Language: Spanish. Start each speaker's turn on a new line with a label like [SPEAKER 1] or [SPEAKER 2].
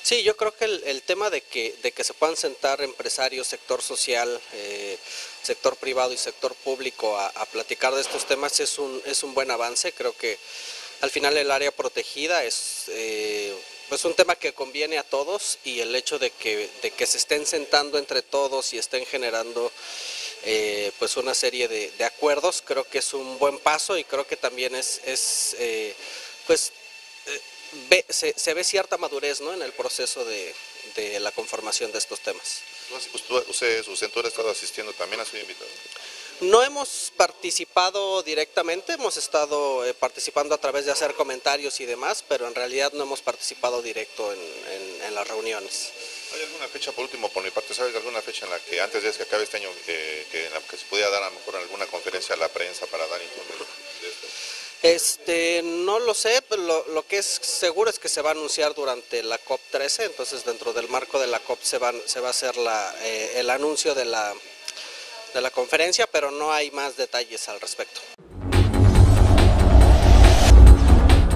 [SPEAKER 1] Sí, yo creo que el tema de que se puedan sentar empresarios, sector social, sector privado y sector público a platicar de estos temas es un buen avance. Creo que al final el área protegida es pues un tema que conviene a todos, y el hecho de que se estén sentando entre todos y estén generando pues una serie de acuerdos, creo que es un buen paso, y creo que también pues se ve cierta madurez, ¿no?, en el proceso de la conformación de estos temas.
[SPEAKER 2] Usted, su centro ha estado asistiendo, también ha sido invitado.
[SPEAKER 1] No hemos participado directamente, hemos estado participando a través de hacer comentarios y demás, pero en realidad no hemos participado directo en las reuniones.
[SPEAKER 2] ¿Hay alguna fecha, por último, por mi parte, sabes de alguna fecha en la que antes de que acabe este año, en la que se pudiera dar a lo mejor alguna conferencia a la prensa para dar informes de esto?
[SPEAKER 1] No lo sé, pero lo que es seguro es que se va a anunciar durante la COP13, entonces dentro del marco de la COP se va a hacer el anuncio de la conferencia, pero no hay más detalles al respecto.